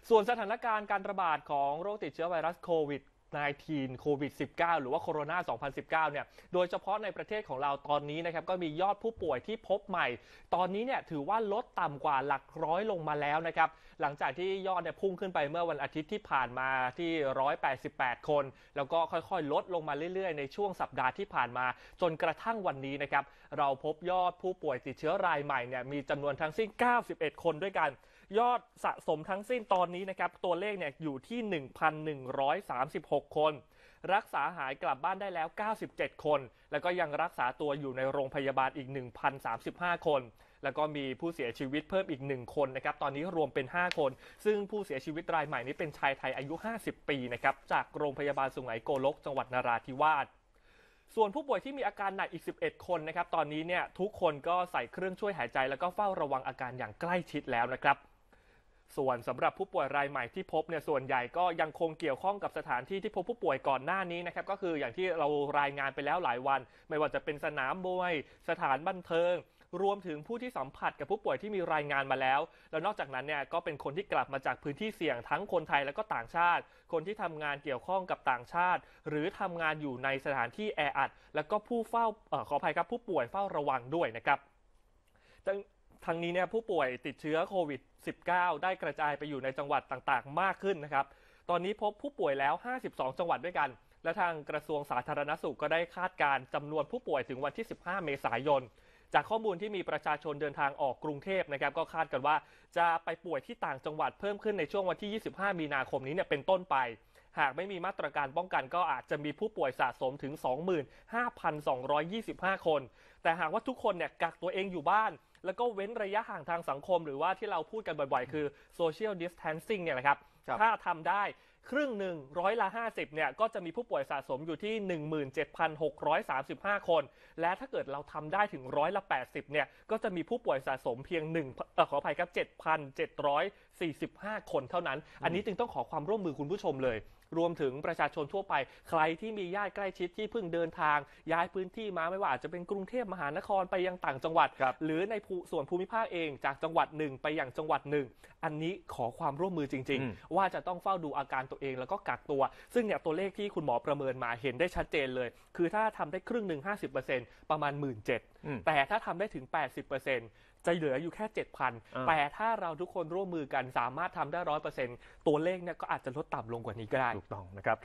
ส่วนสถานการณ์การระบาดของโรคติดเชื้อไวรัสโควิด-19 โควิด -19 หรือว่าโคโรนา 2019 เนี่ยโดยเฉพาะในประเทศของเราตอนนี้นะครับก็มียอดผู้ป่วยที่พบใหม่ตอนนี้เนี่ยถือว่าลดต่ำกว่าหลักร้อยลงมาแล้วนะครับหลังจากที่ยอดเนี่ยพุ่งขึ้นไปเมื่อวันอาทิตย์ที่ผ่านมาที่188คนแล้วก็ค่อยๆลดลงมาเรื่อยๆในช่วงสัปดาห์ที่ผ่านมาจนกระทั่งวันนี้นะครับเราพบยอดผู้ป่วยติดเชื้อรายใหม่เนี่ยมีจำนวนทั้งสิ้น91คนด้วยกันยอดสะสมทั้งสิ้นตอนนี้นะครับตัวเลขเนี่ยอยู่ที่ 1,136 คนรักษาหายกลับบ้านได้แล้ว97คนแล้วก็ยังรักษาตัวอยู่ในโรงพยาบาลอีก 1,035 คนแล้วก็มีผู้เสียชีวิตเพิ่มอีก1คนนะครับตอนนี้รวมเป็น5คนซึ่งผู้เสียชีวิตรายใหม่นี้เป็นชายไทยอายุ50ปีนะครับจากโรงพยาบาลสุไหงโกลกจังหวัดนราธิวาสส่วนผู้ป่วยที่มีอาการหนักอีก11คนนะครับตอนนี้เนี่ยทุกคนก็ใส่เครื่องช่วยหายใจแล้วก็เฝ้าระวังอาการอย่างใกล้ชิดแล้วนะครับส่วนสำหรับผู้ป่วยรายใหม่ที่พบเนี่ยส่วนใหญ่ก็ยังคงเกี่ยวข้องกับสถานที่ที่พบผู้ป่วยก่อนหน้านี้นะครับก็คืออย่างที่เรารายงานไปแล้วหลายวันไม่ว่าจะเป็นสนามมวยสถานบันเทิงรวมถึงผู้ที่สัมผัสกับผู้ป่วยที่มีรายงานมาแล้วแล้วนอกจากนั้นเนี่ยก็เป็นคนที่กลับมาจากพื้นที่เสี่ยงทั้งคนไทยและก็ต่างชาติคนที่ทำงานเกี่ยวข้องกับต่างชาติหรือทำงานอยู่ในสถานที่แออัดแล้วก็ผู้เฝ้าขออภัยครับผู้ป่วยเฝ้าระวังด้วยนะครับทั้งนี้เนี่ยผู้ป่วยติดเชื้อโควิด -19 ได้กระจายไปอยู่ในจังหวัดต่างๆมากขึ้นนะครับตอนนี้พบผู้ป่วยแล้ว52จังหวัดด้วยกันและทางกระทรวงสาธารณสุขก็ได้คาดการณ์จำนวนผู้ป่วยถึงวันที่15เมษายนจากข้อมูลที่มีประชาชนเดินทางออกกรุงเทพนะครับก็คาดกันว่าจะไปป่วยที่ต่างจังหวัดเพิ่มขึ้นในช่วงวันที่25มีนาคมนี้เนี่ยเป็นต้นไปหากไม่มีมาตรการป้องกันก็อาจจะมีผู้ป่วยสะสมถึง 25,225 คนแต่หากว่าทุกคนเนี่ยกักตัวเองอยู่บ้านแล้วก็เว้นระยะห่างทางสังคมหรือว่าที่เราพูดกันบ่อยๆคือ social distancing เนี่ยนะครับถ้าทำได้ครึ่งหนึ่ง50%เนี่ยก็จะมีผู้ป่วยสะสมอยู่ที่ 17,635 คนและถ้าเกิดเราทำได้ถึง80%เนี่ยก็จะมีผู้ป่วยสะสมเพียงขออภัยครับ 7,745 คนเท่านั้นอันนี้จึงต้องขอความร่วมมือคุณผู้ชมเลยรวมถึงประชาชนทั่วไปใครที่มีญาติใกล้ชิดที่เพิ่งเดินทางย้ายพื้นที่มาไม่ว่าอาจจะเป็นกรุงเทพมหานครไปยังต่างจังหวัดหรือในส่วนภูมิภาคเองจากจังหวัดหนึ่งไปยังจังหวัดหนึ่งอันนี้ขอความร่วมมือจริงๆว่าจะต้องเฝ้าดูอาการตัวเองแล้วก็กักตัวซึ่งเนี่ยตัวเลขที่คุณหมอประเมินมาเห็นได้ชัดเจนเลยคือถ้าทำได้ครึ่งหนึ่ง 50% ประมาณ 17,000 แต่ถ้าทำได้ถึง 80%จะเหลืออยู่แค่ 7,000 แต่ถ้าเราทุกคนร่วมมือกันสามารถทำได้ 100% ตัวเลขเนี่ยก็อาจจะลดต่ำลงกว่านี้ก็ได้ถูกต้องนะครับ